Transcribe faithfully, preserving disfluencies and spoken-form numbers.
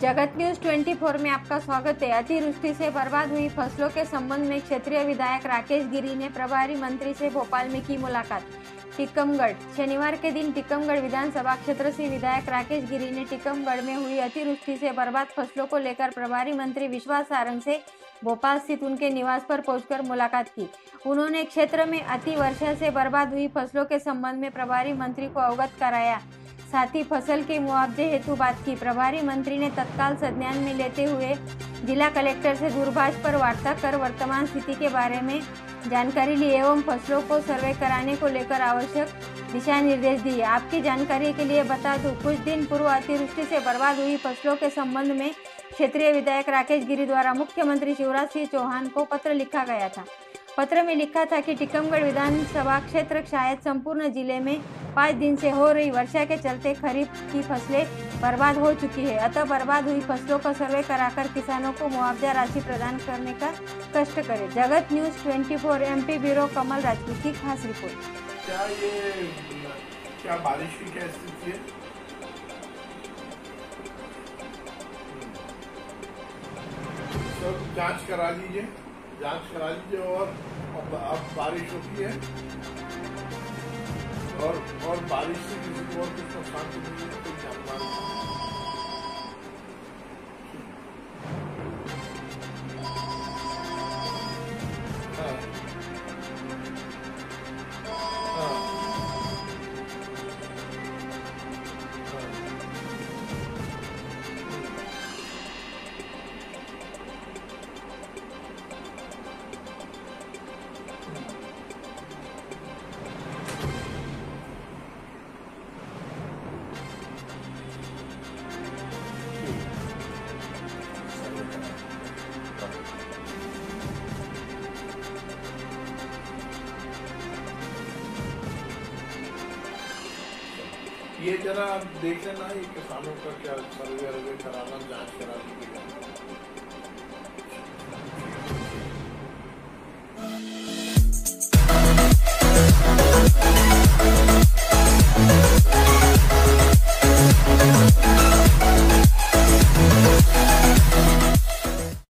जगत न्यूज चौबीस में आपका स्वागत है। अतिवृष्टि से बर्बाद हुई फसलों के संबंध में क्षेत्रीय विधायक राकेश गिरी ने प्रभारी मंत्री से भोपाल में की मुलाकात। टीकमगढ़। शनिवार के दिन टीकमगढ़ विधानसभा क्षेत्र से विधायक राकेश गिरी ने टीकमगढ़ में हुई अतिवृष्टि से बर्बाद फसलों को लेकर प्रभारी मंत्री विश्वास सारंग से भोपाल स्थित उनके निवास पर पहुंचकर मुलाकात की। उन्होंने क्षेत्र में अति वर्षा से बर्बाद हुई फसलों के संबंध में प्रभारी मंत्री को अवगत कराया, साथ ही फसल के मुआवजे हेतु बात की। प्रभारी मंत्री ने तत्काल संज्ञान में लेते हुए जिला कलेक्टर से दूरभाष पर वार्ता कर वर्तमान स्थिति के बारे में जानकारी ली एवं फसलों को सर्वे कराने को लेकर आवश्यक दिशा निर्देश दिए। आपकी जानकारी के लिए बता दूं, कुछ दिन पूर्व अतिवृष्टि से बर्बाद हुई फसलों के संबंध में क्षेत्रीय विधायक राकेश गिरी द्वारा मुख्यमंत्री शिवराज सिंह चौहान को पत्र लिखा गया था। पत्र में लिखा था कि टीकमगढ़ विधानसभा क्षेत्र शायद संपूर्ण जिले में पाँच दिन से हो रही वर्षा के चलते खरीफ की फसलें बर्बाद हो चुकी है, अतः बर्बाद हुई फसलों का सर्वे कराकर किसानों को मुआवजा राशि प्रदान करने का कष्ट करें। जगत न्यूज चौबीस एमपी ब्यूरो कमल राजपूत की खास रिपोर्ट। क्या ये क्या बारिश की क्या स्थिति है? सब जांच करा लीजिए, जांच करा लीजिए और अब, अब बारिश होती है और और बारिश से किसी को और कुछ नुकसान तो नहीं है, कोई जानकारी ये जरा आप देख लेना, ये किसानों का क्या सर्वे वर्वे कराना, जांच करा लीजिएगा।